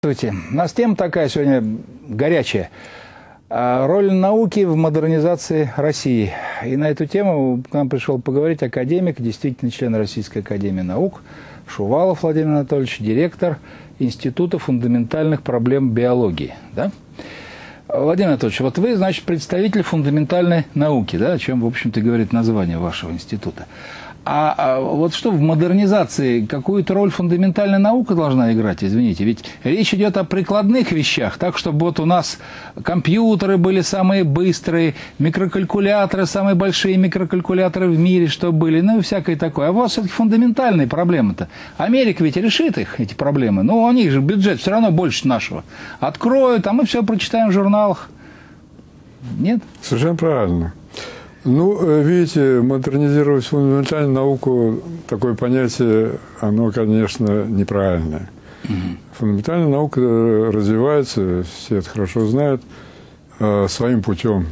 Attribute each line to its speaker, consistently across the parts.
Speaker 1: Здравствуйте. У нас тема такая сегодня горячая. Роль науки в модернизации России. И на эту тему к нам пришел поговорить академик, действительно член Российской академии наук, Шувалов Владимир Анатольевич, директор Института фундаментальных проблем биологии. Да? Владимир Анатольевич, вот вы, значит, представитель фундаментальной науки, да, о чем, в общем-то, говорит название вашего института. А вот что в модернизации, какую-то роль фундаментальная наука должна играть, извините? Ведь речь идет о прикладных вещах, так, чтобы вот у нас компьютеры были самые быстрые, микрокалькуляторы, самые большие микрокалькуляторы в мире, что были, ну и всякое такое. А у вас все-таки фундаментальные проблемы-то. Америка ведь решит их, эти проблемы. Ну, у них же бюджет все равно больше нашего. Откроют, а мы все прочитаем в журналах. Нет?
Speaker 2: Совершенно правильно. Ну, видите, модернизировать фундаментальную науку, такое понятие, оно, конечно, неправильное. Фундаментальная наука развивается, все это хорошо знают, своим путем,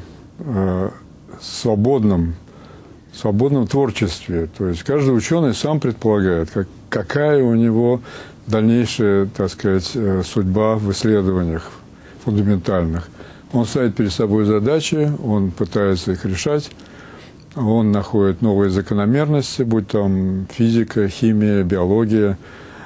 Speaker 2: свободном творчестве. То есть каждый ученый сам предполагает, какая у него дальнейшая, так сказать, судьба в исследованиях фундаментальных. Он ставит перед собой задачи, он пытается их решать, он находит новые закономерности, будь там физика, химия, биология.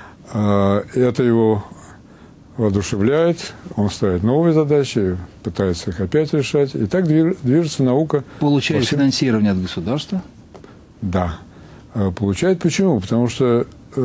Speaker 2: Это его воодушевляет, он ставит новые задачи, пытается их опять решать. И так движется наука.
Speaker 1: Получает финансирование от государства?
Speaker 2: Да. Получает. Почему? Потому что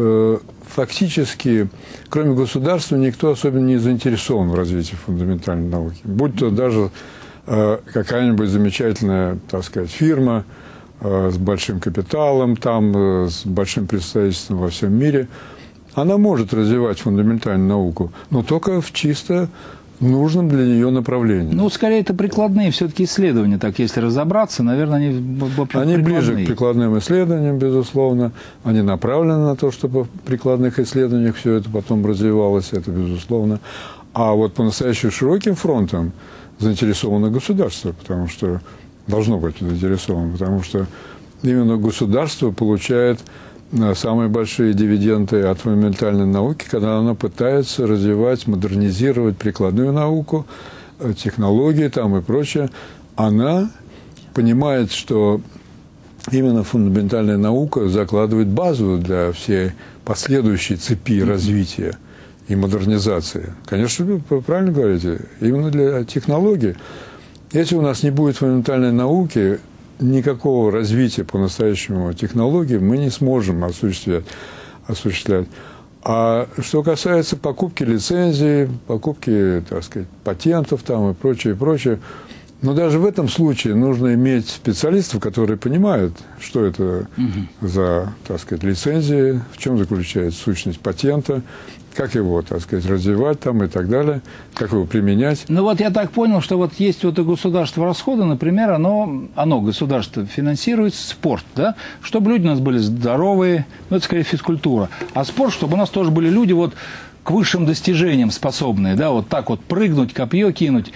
Speaker 2: фактически, кроме государства, никто особенно не заинтересован в развитии фундаментальной науки. Будь то даже какая-нибудь замечательная, так сказать, фирма с большим капиталом, там, с большим представительством во всем мире, она может развивать фундаментальную науку, но только в чисто нужном для нее направлении.
Speaker 1: Ну, скорее, это прикладные все-таки исследования, так, если разобраться, наверное,
Speaker 2: они ближе к прикладным исследованиям, безусловно. Они направлены на то, чтобы в прикладных исследованиях все это потом развивалось, это безусловно. А вот по-настоящему широким фронтом заинтересовано государство, потому что должно быть заинтересовано, потому что именно государство получает самые большие дивиденды от фундаментальной науки, когда она пытается развивать, модернизировать прикладную науку, технологии там и прочее. Она понимает, что именно фундаментальная наука закладывает базу для всей последующей цепи развития и модернизации. Конечно, вы правильно говорите, именно для технологий. Если у нас не будет фундаментальной науки, никакого развития по-настоящему технологий мы не сможем осуществлять. А что касается покупки лицензий, покупки, так сказать, патентов там и прочее, прочее, но даже в этом случае нужно иметь специалистов, которые понимают, что это за, так сказать, лицензии, в чем заключается сущность патента, как его, так сказать, развивать там и так далее, как его применять.
Speaker 1: Ну вот я так понял, что вот есть вот у государства расходы, например, оно государство финансирует спорт, да, чтобы люди у нас были здоровые, ну это скорее физкультура, а спорт, чтобы у нас тоже были люди вот к высшим достижениям способные, да, вот так вот прыгнуть, копье кинуть.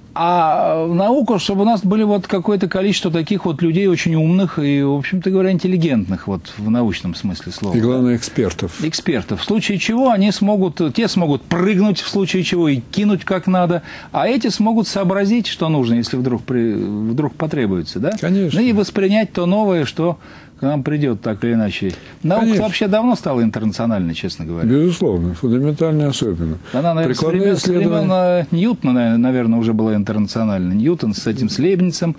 Speaker 1: А науку, чтобы у нас были вот какое-то количество таких вот людей очень умных и, в общем-то говоря, интеллигентных вот в научном смысле слова.
Speaker 2: И, главное, экспертов.
Speaker 1: Экспертов. В случае чего те смогут прыгнуть, в случае чего и кинуть как надо, а эти смогут сообразить, что нужно, если вдруг потребуется, да?
Speaker 2: Конечно.
Speaker 1: Ну и воспринять то новое, что к нам придет так или иначе. Наука вообще давно стала интернациональной, честно говоря.
Speaker 2: Безусловно, фундаментальной особенно.
Speaker 1: Она, наверное, с времен Ньютона, наверное, уже была интернациональной. Ньютон с этим Лейбницем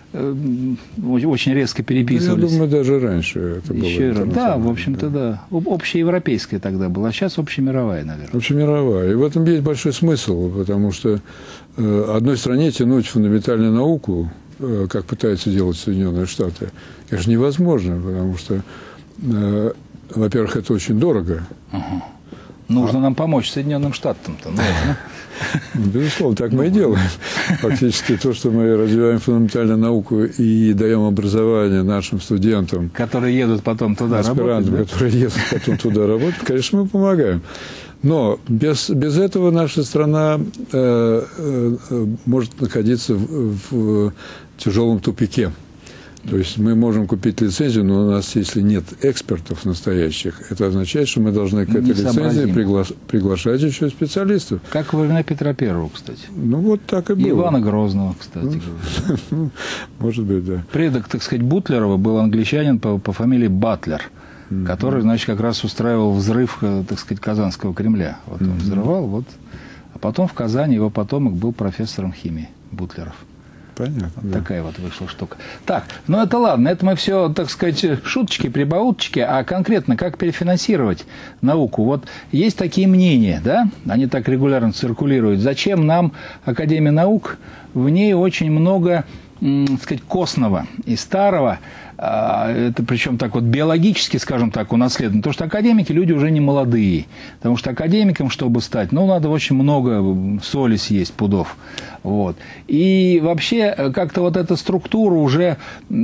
Speaker 1: очень резко переписывались.
Speaker 2: Я думаю, даже раньше это было.
Speaker 1: Да, в общем-то, да. Общеевропейская тогда была, а сейчас общемировая, наверное.
Speaker 2: Общемировая. И в этом есть большой смысл, потому что одной стране тянуть фундаментальную науку, как пытаются делать Соединенные Штаты, конечно, невозможно, потому что, во-первых, это очень дорого.
Speaker 1: Нужно нам помочь Соединенным Штатам-то.
Speaker 2: Безусловно, так мы и делаем. Фактически то, что мы развиваем фундаментальную науку и даем образование нашим студентам,
Speaker 1: которые едут потом туда
Speaker 2: аспирантам,
Speaker 1: работать,
Speaker 2: которые едут потом туда работать, конечно, мы помогаем. Но без этого наша страна может находиться в тяжелом тупике. То есть мы можем купить лицензию, но у нас, если нет экспертов настоящих, это означает, что мы должны к этой лицензии приглашать еще специалистов.
Speaker 1: Как во времена Петра Первого, кстати.
Speaker 2: Ну, вот так и было.
Speaker 1: Ивана Грозного, кстати говоря.
Speaker 2: Может быть, да.
Speaker 1: Предок, так сказать, Бутлерова был англичанин по фамилии Батлер, который, значит, как раз устраивал взрыв, так сказать, Казанского Кремля. Вот он взрывал, вот. А потом в Казани его потомок был профессором химии Бутлеров.
Speaker 2: Понятно.
Speaker 1: Вот такая вот вышла штука. Так, ну это ладно, это мы все, так сказать, шуточки, прибауточки, а конкретно как перефинансировать науку? Вот есть такие мнения, да, они так регулярно циркулируют. Зачем нам Академия наук? В ней очень много, так сказать, костного и старого, это причем так вот биологически, скажем так, унаследовано. Потому что академики люди уже не молодые. Потому что академикам, чтобы стать, ну, надо очень много соли съесть, пудов. Вот. И вообще как-то вот эта структура уже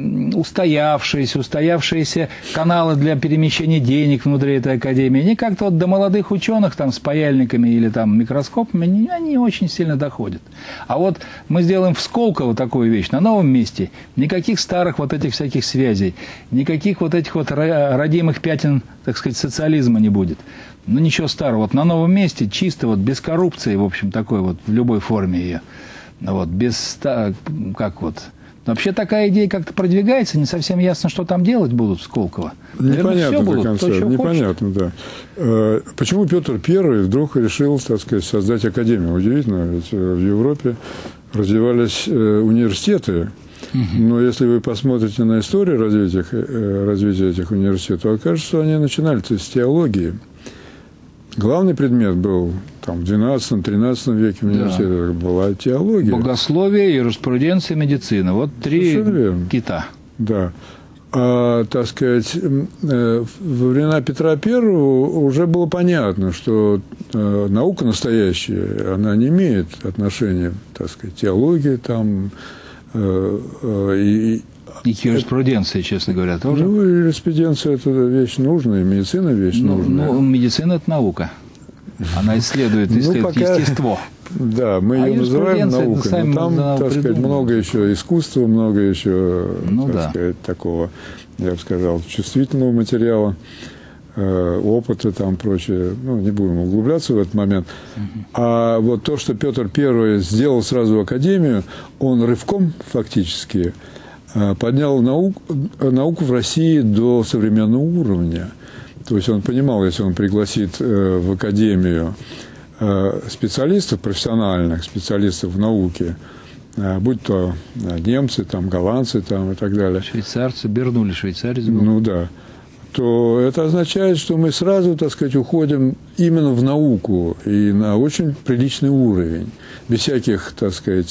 Speaker 1: устоявшиеся каналы для перемещения денег внутри этой академии, они как-то вот до молодых ученых там с паяльниками или там микроскопами, они не очень сильно доходят. А вот мы сделаем в Сколково такую вещь, на новом месте, никаких старых вот этих всяких связей, никаких вот этих вот родимых пятен, так сказать, социализма не будет. Ну, ничего старого. Вот на новом месте, чисто вот без коррупции, в общем, такой вот, в любой форме ее. Вот, без, как вот. Вообще такая идея как-то продвигается, не совсем ясно, что там делать будут в Сколково.
Speaker 2: Непонятно до конца, непонятно, да. Почему Петр I вдруг решил, так сказать, создать академию? Удивительно, ведь в Европе развивались университеты. Но если вы посмотрите на историю развития этих университетов, то окажется, что они начинали с теологии. Главный предмет был там, в XII-XIII веке в университете была теология.
Speaker 1: Богословие, юриспруденция, медицина. Вот три кита.
Speaker 2: Да. А, так сказать, во времена Петра I уже было понятно, что наука настоящая, она не имеет отношения, так сказать, к теологии там,
Speaker 1: и к юриспруденции, честно говоря, тоже?
Speaker 2: Ну, юриспруденция – это вещь нужная, медицина – вещь нужная.
Speaker 1: Ну, медицина – это наука. Она исследует естество.
Speaker 2: Да, мы ее называем наукой, но там, так сказать, много еще искусства, много еще, так сказать, такого, я бы сказал, чувствительного материала, опыта там прочее. Ну, не будем углубляться в этот момент. А вот то, что Петр I сделал сразу академию, он рывком фактически поднял науку в России до современного уровня. То есть он понимал, если он пригласит в академию специалистов, профессиональных специалистов в науке, будь то немцы, там, голландцы там, и так далее.
Speaker 1: Швейцарцы, Бернули, швейцарец был.
Speaker 2: Ну да. То это означает, что мы сразу, так сказать, уходим именно в науку и на очень приличный уровень. Без всяких, так сказать,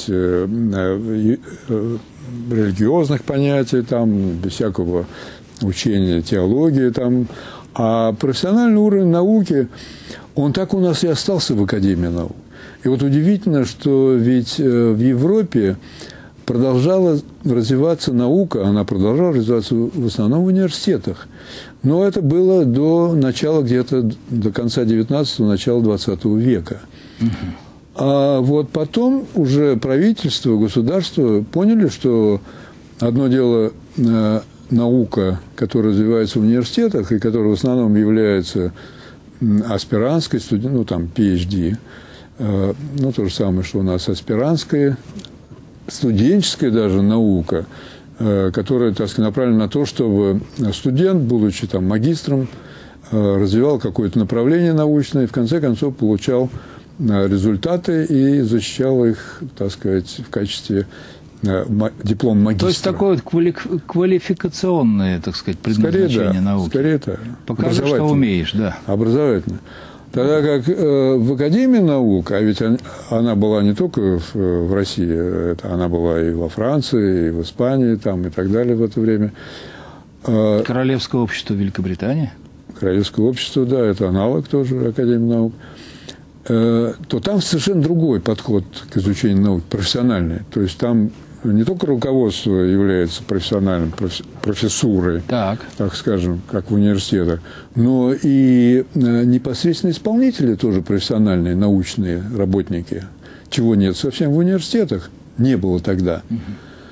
Speaker 2: религиозных понятий, там, без всякого учения теологии. Там. А профессиональный уровень науки, он так у нас и остался в Академии наук. И вот удивительно, что ведь в Европе продолжала развиваться наука, она продолжала развиваться в основном в университетах. Но это было до начала, где-то до конца 19-го, начала 20 века. А вот потом уже правительство, государство поняли, что одно дело наука, которая развивается в университетах и которая в основном является аспирантской, ну там PhD, ну то же самое, что у нас аспирантская, студенческая даже наука, которая, так сказать, направлена на то, чтобы студент, будучи там магистром, развивал какое-то направление научное и в конце концов получал результаты и защищал их, так сказать, в качестве диплом магистра. То
Speaker 1: есть такое вот квалификационное, так сказать, предназначение науки.
Speaker 2: Скорее, да.
Speaker 1: Покажи, что умеешь, да.
Speaker 2: Образовательно. Тогда как в Академии наук, а ведь она была не только в России, она была и во Франции, и в Испании, там, и так далее в это время.
Speaker 1: Королевское общество Великобритании.
Speaker 2: Королевское общество, да, это аналог тоже Академии наук. То там совершенно другой подход к изучению наук, профессиональный. То есть там не только руководство является профессиональным, профессурой, так скажем, как в университетах, но и непосредственно исполнители тоже профессиональные, научные работники, чего нет совсем в университетах, не было тогда.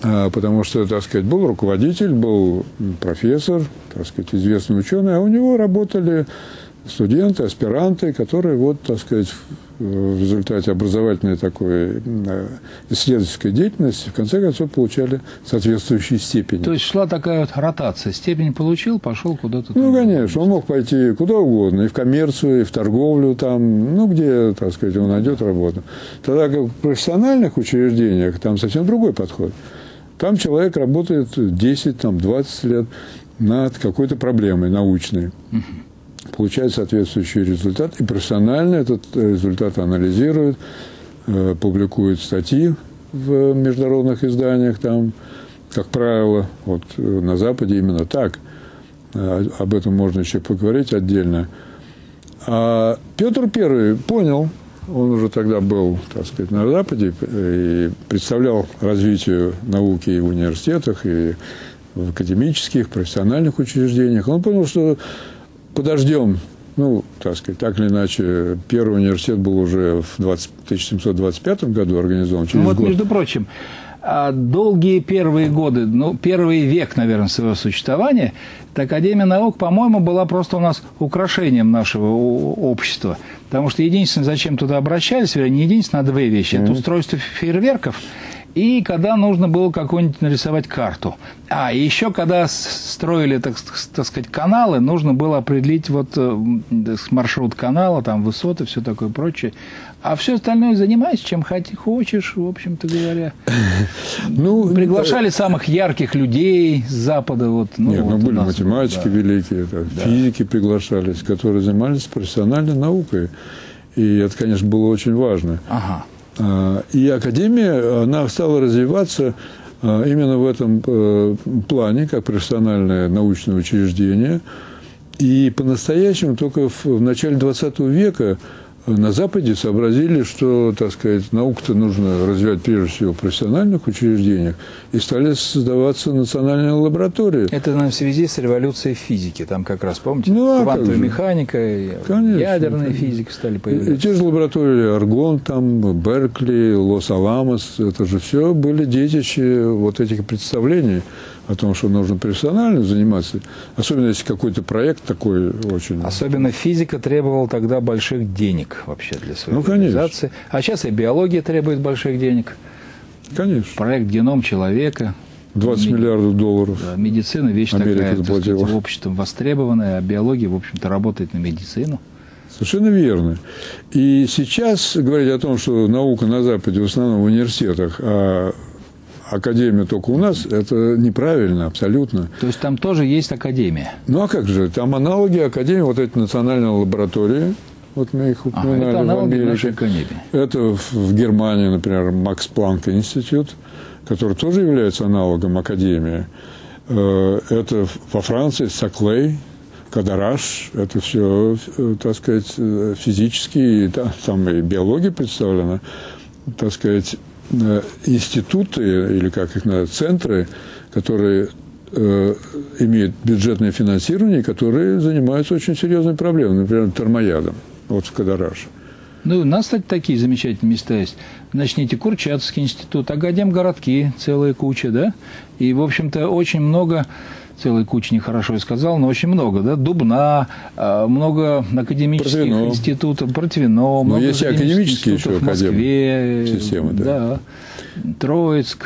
Speaker 2: потому что, так сказать, был руководитель, был профессор, так сказать, известный ученый, а у него работали студенты, аспиранты, которые, вот, так сказать, в результате образовательной такой исследовательской деятельности в конце концов получали соответствующие степени.
Speaker 1: То есть шла такая вот ротация. Степень получил, пошел куда-то.
Speaker 2: Ну, конечно, он мог пойти куда угодно, и в коммерцию, и в торговлю, там, ну, где, так сказать, он найдет работу. Тогда как в профессиональных учреждениях там совсем другой подход. Там человек работает 10, там, 20 лет над какой-то проблемой научной. Получает соответствующий результат, и профессионально этот результат анализирует, публикует статьи в международных изданиях, там, как правило, вот на Западе именно так. Об этом можно еще поговорить отдельно. А Петр I понял, он уже тогда был, так сказать, на Западе и представлял развитию науки и в университетах, и в академических, профессиональных учреждениях. Он понял, что подождем, ну, так сказать, так или иначе, первый университет был уже в 1725 году организован. Через
Speaker 1: вот,
Speaker 2: год.
Speaker 1: Между прочим, долгие первые годы, ну, первый век, наверное, своего существования, эта Академия наук, по-моему, была просто у нас украшением нашего общества. Потому что единственное, зачем туда обращались, вернее, не единственное, а две вещи. Это устройство фейерверков, и когда нужно было какую-нибудь нарисовать карту. И еще когда строили, так сказать, каналы, нужно было определить вот маршрут канала, там высоты, все такое прочее. А все остальное занимайся, чем хочешь, в общем-то говоря. Ну, приглашали самых ярких людей с Запада. Вот, ну,
Speaker 2: нет,
Speaker 1: вот
Speaker 2: были математики великие, физики приглашались, которые занимались профессиональной наукой. И это, конечно, было очень важно. И Академия, она стала развиваться именно в этом плане, как профессиональное научное учреждение. И по-настоящему только в начале 20 века на Западе сообразили, что, так сказать, науку-то нужно развивать прежде всего в профессиональных учреждениях, и стали создаваться национальные лаборатории.
Speaker 1: Это, наверное, в связи с революцией физики. Там как раз, помните, квантовая механика, ядерная физика стали появляться.
Speaker 2: И те же лаборатории Аргон, там, Беркли, Лос-Аламос, это же все были детищи вот этих представлений о том, что нужно профессионально заниматься. Особенно, если какой-то проект такой очень...
Speaker 1: Особенно физика требовала тогда больших денег вообще для своей реализации. А сейчас и биология требует больших денег.
Speaker 2: Конечно.
Speaker 1: Проект «Геном человека».
Speaker 2: 20 миллиардов долларов.
Speaker 1: Да, медицина вещь
Speaker 2: Америка
Speaker 1: такая, так сказать, обществом востребованная, а биология, в общем-то, работает на медицину.
Speaker 2: Совершенно верно. И сейчас говорить о том, что наука на Западе в основном в университетах, а академия только у нас, это неправильно абсолютно.
Speaker 1: То есть там тоже есть академия?
Speaker 2: Ну, а как же? Там аналоги академии, вот эти национальные лаборатории, вот мы их упоминали,
Speaker 1: это аналоги нашей академии.
Speaker 2: Это в Германии, например, Макс Планк институт, который тоже является аналогом академии. Это во Франции Саклей, Кадараш, это все, так сказать, физические, там и биология представлена, так сказать, институты, или как их называют, центры, которые имеют бюджетное финансирование, которые занимаются очень серьезной проблемой, например, термоядом, вот в Кадараше.
Speaker 1: Ну, у нас, кстати, такие замечательные места есть. Начните Курчатовский институт, Академгородки, целая куча, да? И, в общем-то, очень много, целая куча, нехорошо я сказал, но очень много, да? Дубна, много академических институтов, Протвино, много
Speaker 2: есть академические еще
Speaker 1: в Москве,
Speaker 2: системы,
Speaker 1: да. Троицк,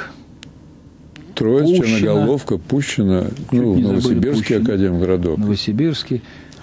Speaker 2: Черноголовка, Пущино, ну, Новосибирский академгородок.
Speaker 1: Новосибирский.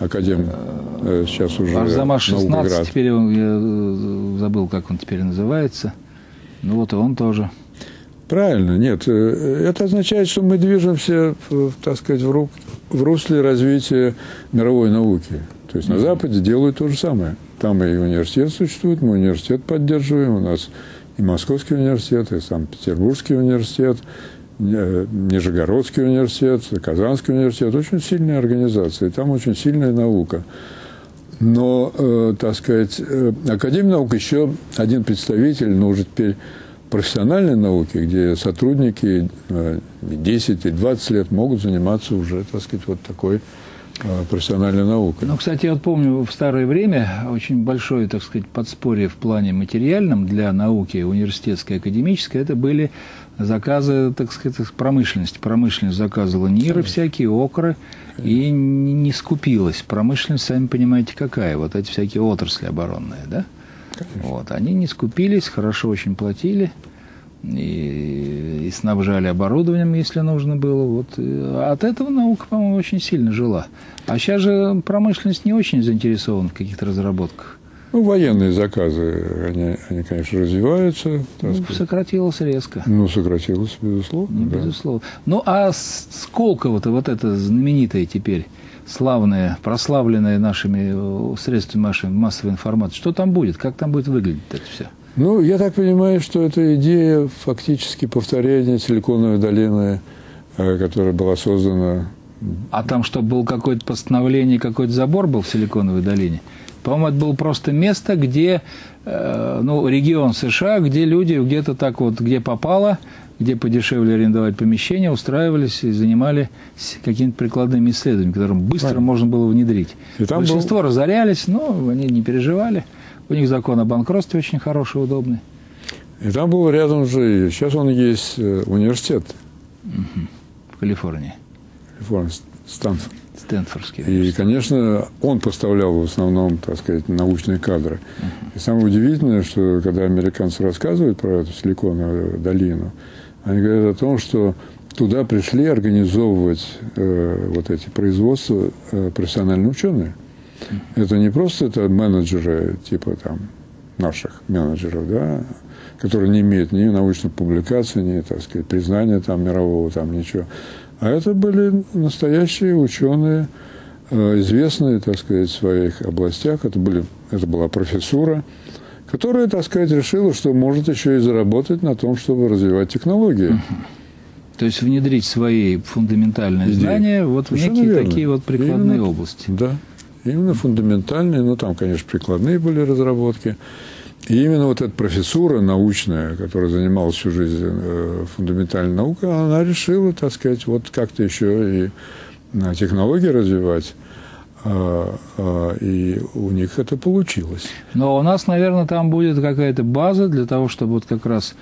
Speaker 2: Сейчас уже
Speaker 1: Арзамас-16, теперь я забыл, как он теперь называется. Ну вот и он тоже.
Speaker 2: Правильно, нет. Это означает, что мы движемся, так сказать, в русле развития мировой науки. То есть на Западе делают то же самое. Там и университет существует, мы университет поддерживаем, у нас и Московский университет, и Санкт-Петербургский университет, Нижегородский университет, Казанский университет. Очень сильные организации, там очень сильная наука. Но, так сказать, Академия наук еще один представитель, но уже теперь профессиональной науки, где сотрудники 10 и 20 лет могут заниматься уже, так сказать, вот такой профессиональной наукой.
Speaker 1: Ну, кстати, я вот помню, в старое время очень большое, так сказать, подспорье в плане материальном для науки университетской, академической, это были заказы, так сказать, промышленности. Промышленность заказывала ниры всякие, окры, и не скупилась. Промышленность, сами понимаете, какая, вот эти всякие отрасли оборонные, да? Вот, они не скупились, хорошо очень платили. И снабжали оборудованием, если нужно было. Вот. От этого наука, по-моему, очень сильно жила. А сейчас же промышленность не очень заинтересована в каких-то разработках.
Speaker 2: Ну, военные заказы, они конечно, развиваются.
Speaker 1: Сократилось резко.
Speaker 2: Ну, сократилось, безусловно.
Speaker 1: Ну, безусловно. Ну, а Сколково-то, вот это знаменитое теперь, славное, прославленное нашими средствами массовой информации, что там будет? Как там будет выглядеть это все?
Speaker 2: Ну, я так понимаю, что это идея фактически повторения Силиконовой долины, которая была создана.
Speaker 1: А там что, было какое-то постановление, какой-то забор был в Силиконовой долине? По-моему, это было просто место, где, ну, регион США, где люди где-то так вот, где попало, где подешевле арендовать помещения, устраивались и занимались какими-то прикладными исследованиями, которые быстро можно было внедрить. Большинство разорялись, но они не переживали. У них закон о банкротстве очень хороший, удобный.
Speaker 2: И там был рядом же, сейчас он есть, университет.
Speaker 1: В Калифорнии.
Speaker 2: Стэнфорд.
Speaker 1: Стэнфордский.
Speaker 2: И, конечно, он поставлял в основном, так сказать, научные кадры. И самое удивительное, что когда американцы рассказывают про эту Силиконовую долину, они говорят о том, что туда пришли организовывать вот эти производства профессиональные ученые. Это не просто это менеджеры, типа там наших менеджеров, да, которые не имеют ни научных публикаций, ни, так сказать, признания там мирового, там ничего. А это были настоящие ученые, известные, так сказать, в своих областях. Это была профессура, которая, так сказать, решила, что может еще и заработать на том, чтобы развивать технологии.
Speaker 1: То есть внедрить свои фундаментальные знания вот в некие такие вот прикладные области.
Speaker 2: Да. Именно фундаментальные, ну, там, конечно, прикладные были разработки. И именно вот эта профессура научная, которая занималась всю жизнь фундаментальной наукой, она решила, так сказать, вот как-то еще и технологии развивать. И у них это получилось.
Speaker 1: Но у нас, наверное, там будет какая-то база для того, чтобы вот как раз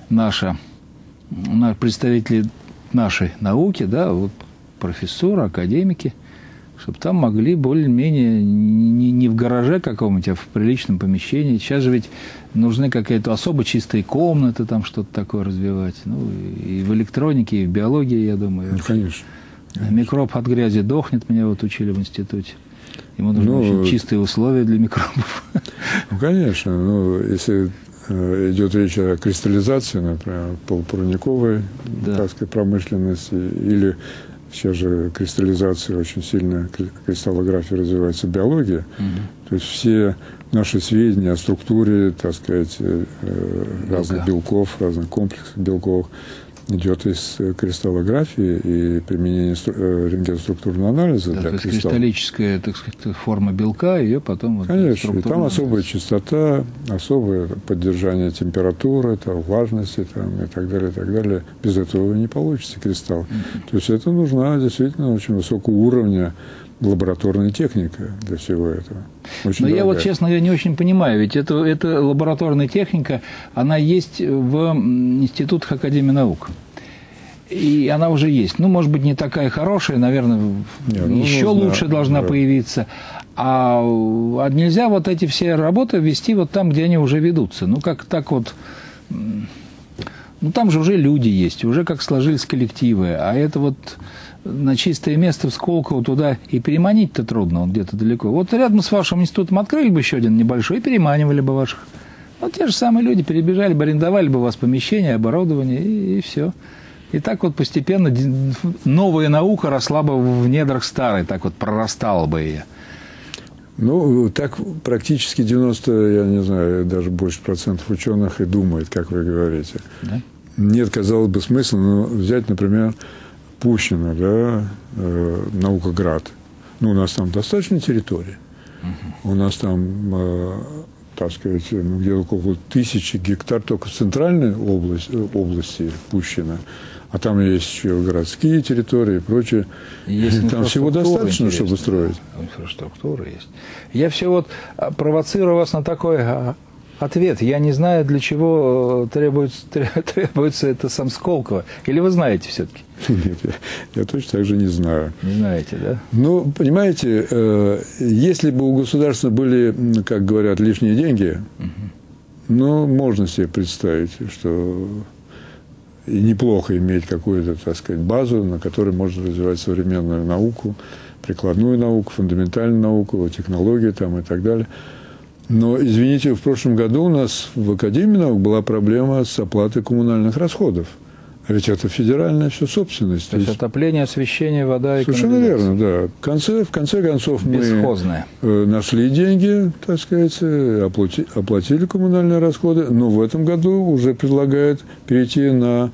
Speaker 1: представители нашей науки, да, вот профессуры, академики, чтобы там могли более-менее не в гараже каком-нибудь, а в приличном помещении. Сейчас же ведь нужны какие-то особо чистые комнаты, там что-то такое развивать. Ну, и в электронике, и в биологии, я думаю.
Speaker 2: Ну, конечно.
Speaker 1: Микроб от грязи дохнет, меня вот учили в институте. Ему нужны очень чистые условия для микробов.
Speaker 2: Ну, конечно. Ну, если идет речь о кристаллизации, например, полупроводниковой, так сказать, промышленности, или сейчас же кристаллизация очень сильно, кристаллография развивается в биологии. То есть все наши сведения о структуре, так сказать, разных белков, разных комплексов белков идет из кристаллографии и применения рентгеноструктурного анализа для
Speaker 1: кристаллов. Кристаллическая, так сказать, форма белка, ее потом...
Speaker 2: Конечно, и там особая частота, особое поддержание температуры, там, влажности там, и так далее, и так далее. Без этого не получится кристалл. То есть это нужна действительно очень высокого уровня лабораторная техника для всего этого. Очень дорогая.
Speaker 1: Я вот, честно, я не очень понимаю, ведь эта лабораторная техника, она есть в институтах Академии наук. И она уже есть. Ну, может быть, не такая хорошая, наверное, еще лучше должна появиться. А нельзя вот эти все работы вести вот там, где они уже ведутся. Ну, как так вот... Ну, там же уже люди есть, уже как сложились коллективы. А это вот... на чистое место в Сколково туда и переманить-то трудно, он где-то далеко. Вот рядом с вашим институтом открыли бы еще один небольшой и переманивали бы ваших. Вот те же самые люди перебежали бы, арендовали бы у вас помещение, оборудование и все. И так вот постепенно новая наука росла бы в недрах старой, так вот прорастала бы ее.
Speaker 2: Ну, так практически 90, я не знаю, даже больше процентов ученых и думают, как вы говорите. Да? Нет, казалось бы, смысла, но взять, например, Пущино, да, Наукоград. Ну, у нас там достаточно территории. У нас там, так сказать, где-то около 1000 гектар только в центральной области Пущино. А там есть еще городские территории и прочее.
Speaker 1: Есть
Speaker 2: там всего достаточно, чтобы строить.
Speaker 1: Инфраструктура есть. Я все вот провоцирую вас на такой ответ. Я не знаю, для чего требуется это сам Сколково. Или вы знаете все-таки?
Speaker 2: Нет, я точно так же не знаю.
Speaker 1: Не знаете, да?
Speaker 2: Ну, понимаете, если бы у государства были, как говорят, лишние деньги, ну, можно себе представить, что и неплохо иметь какую-то, так сказать, базу, на которой можно развивать современную науку, прикладную науку, фундаментальную науку, технологии там и так далее. Но, извините, в прошлом году у нас в Академии наук была проблема с оплатой коммунальных расходов. А ведь это федеральная все собственность.
Speaker 1: То есть отопление, освещение, вода и
Speaker 2: совершенно верно, да. В конце концов мы нашли деньги, так сказать, оплатили коммунальные расходы, но в этом году уже предлагают перейти на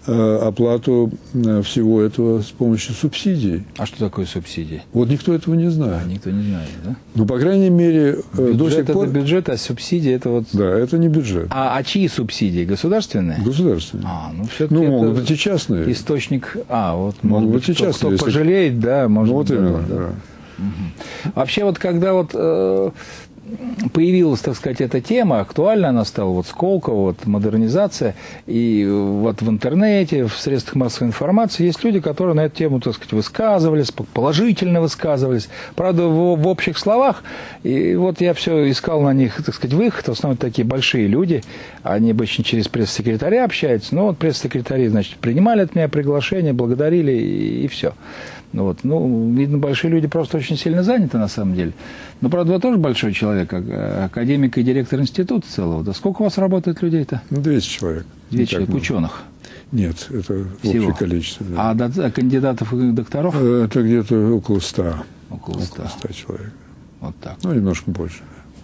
Speaker 2: оплату всего этого с помощью субсидий.
Speaker 1: А что такое субсидии?
Speaker 2: Вот никто этого не знает.
Speaker 1: Никто не знает, да?
Speaker 2: Ну, по крайней мере,
Speaker 1: бюджет
Speaker 2: до сих пор...
Speaker 1: это бюджет, а субсидии это вот...
Speaker 2: Да, это не бюджет.
Speaker 1: А чьи субсидии? Государственные?
Speaker 2: Государственные.
Speaker 1: Ну, все-таки
Speaker 2: могут быть и частные.
Speaker 1: Источник... вот
Speaker 2: могут быть и частные.
Speaker 1: Кто пожалеет, да, может быть.
Speaker 2: Вот именно, да.
Speaker 1: Угу. Вообще, вот когда вот... появилась, так сказать, эта тема, актуальна она стала, вот Сколково, вот модернизация, и вот в интернете, в средствах массовой информации есть люди, которые на эту тему, так сказать, высказывались, положительно высказывались, правда, в общих словах, и вот я все искал на них, так сказать, выход, в основном такие большие люди, они обычно через пресс-секретаря общаются, но вот пресс-секретари, значит, принимали от меня приглашение, благодарили, и все. Видно, большие люди просто очень сильно заняты, на самом деле. Но, правда, вы тоже большой человек, академик и директор института целого. Да сколько у вас работает людей-то?
Speaker 2: 200 человек.
Speaker 1: 200 человек, ученых?
Speaker 2: Нет, это
Speaker 1: всего
Speaker 2: общее количество. Да.
Speaker 1: А кандидатов и докторов?
Speaker 2: Это где-то около 100.
Speaker 1: Около 100
Speaker 2: человек.
Speaker 1: Вот так.
Speaker 2: Немножко больше.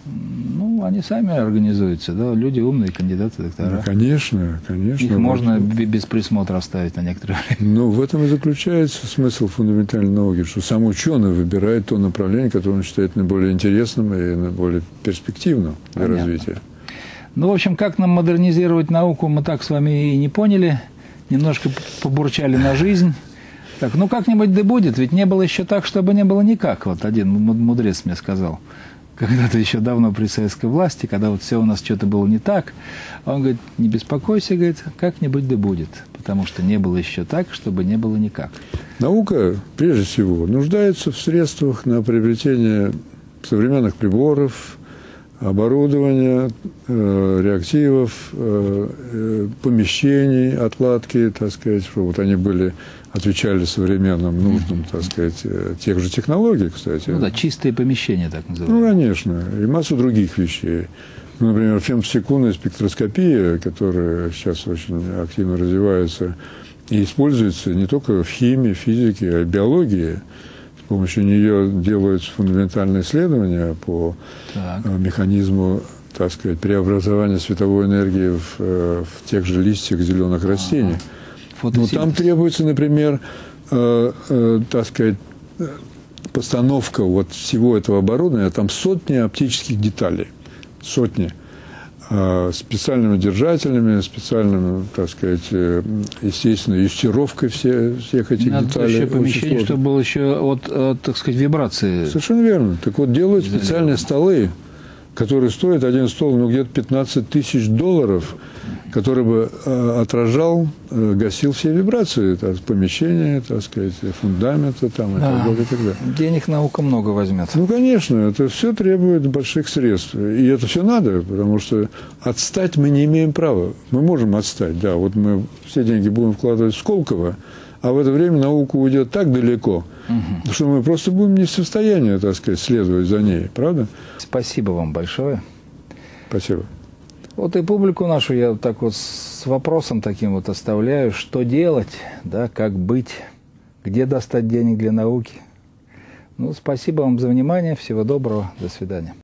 Speaker 1: Они сами организуются, да, люди умные, кандидаты, доктора.
Speaker 2: Конечно.
Speaker 1: Их можно без присмотра оставить на некоторое время.
Speaker 2: В этом и заключается смысл фундаментальной науки, что сам ученый выбирает то направление, которое он считает наиболее интересным и наиболее перспективным для развития.
Speaker 1: В общем, как нам модернизировать науку, мы так с вами и не поняли. Немножко побурчали на жизнь. Так, как-нибудь да будет, ведь не было еще так, чтобы не было никак. Вот один мудрец мне сказал. Когда-то еще давно при советской власти, когда вот все у нас что-то было не так, он говорит, не беспокойся, говорит, как-нибудь да будет, потому что не было еще так, чтобы не было никак.
Speaker 2: Наука, прежде всего, нуждается в средствах на приобретение современных приборов, оборудования, реактивов, помещений, отладки, так сказать, чтобы вот они отвечали современным нуждам, так сказать, тех же технологий, кстати.
Speaker 1: Чистые помещения, так называемые.
Speaker 2: Конечно, и массу других вещей. Например, фемтосекундная спектроскопия, которая сейчас очень активно развивается и используется не только в химии, физике, а и биологии. С помощью нее делаются фундаментальные исследования по механизму, так сказать, преобразования световой энергии в тех же листьях зеленых растений. Но там требуется, например, так сказать, постановка вот всего этого оборудования, там сотни оптических деталей, сотни, специальными держателями, специальным, так сказать, естественно, юстировкой всех этих деталей.
Speaker 1: Надо еще помещение, чтобы было еще от, так сказать, вибрации.
Speaker 2: Совершенно верно. Так вот, делают специальные столы, которые стоят, один стол, где-то $15 тысяч, который бы отражал, гасил все вибрации, помещения, так сказать, фундамента там, и так далее, и так далее.
Speaker 1: Денег наука много возьмет.
Speaker 2: Конечно, это все требует больших средств. И это все надо, потому что отстать мы не имеем права. Мы можем отстать, да. Вот мы все деньги будем вкладывать в Сколково, а в это время наука уйдет так далеко, что мы просто будем не в состоянии, так сказать, следовать за ней, правда?
Speaker 1: Спасибо вам большое.
Speaker 2: Спасибо.
Speaker 1: Вот и публику нашу я так вот с вопросом таким вот оставляю, что делать, да, как быть, где достать денег для науки. Спасибо вам за внимание, всего доброго, до свидания.